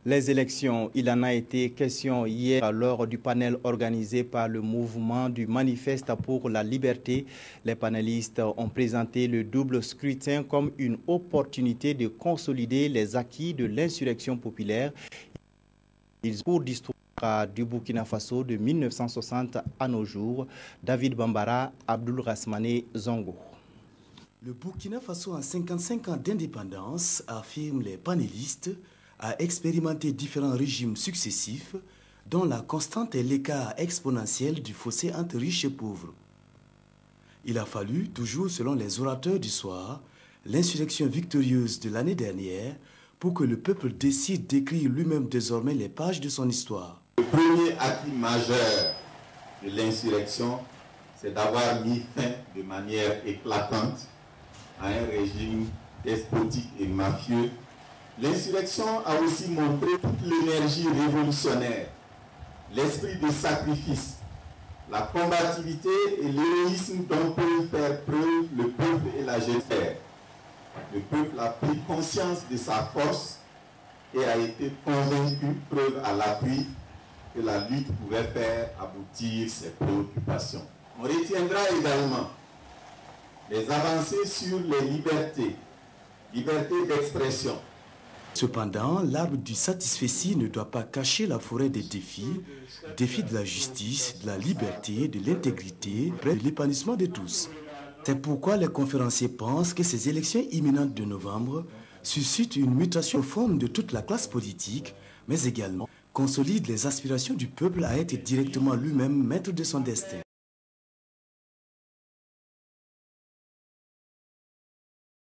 Les élections, il en a été question hier lors du panel organisé par le mouvement du Manifeste pour la liberté. Les panélistes ont présenté le double scrutin comme une opportunité de consolider les acquis de l'insurrection populaire. Ils cours d'histoire du Burkina Faso de 1960 à nos jours. David Bambara, Abdul Rasmane Zongo. Le Burkina Faso a 55 ans d'indépendance, affirment les panélistes, a expérimenté différents régimes successifs dont la constante est l'écart exponentiel du fossé entre riches et pauvres. Il a fallu, toujours selon les orateurs du soir, l'insurrection victorieuse de l'année dernière pour que le peuple décide d'écrire lui-même désormais les pages de son histoire. Le premier acquis majeur de l'insurrection, c'est d'avoir mis fin de manière éclatante à un régime despotique et mafieux. L'insurrection a aussi montré toute l'énergie révolutionnaire, l'esprit de sacrifice, la combativité et l'héroïsme dont peuvent faire preuve le peuple et la jeunesse. Le peuple a pris conscience de sa force et a été convaincu, preuve à l'appui, que la lutte pouvait faire aboutir ses préoccupations. On retiendra également les avancées sur les libertés, liberté d'expression. Cependant, l'arbre du satisfecit ne doit pas cacher la forêt des défis, défis de la justice, de la liberté, de l'intégrité, de l'épanouissement de tous. C'est pourquoi les conférenciers pensent que ces élections imminentes de novembre suscitent une mutation profonde de toute la classe politique, mais également consolident les aspirations du peuple à être directement lui-même maître de son destin.